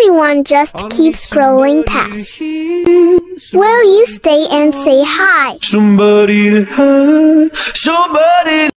everyone just keeps scrolling past. Will you stay and say hi? Somebody to have, somebody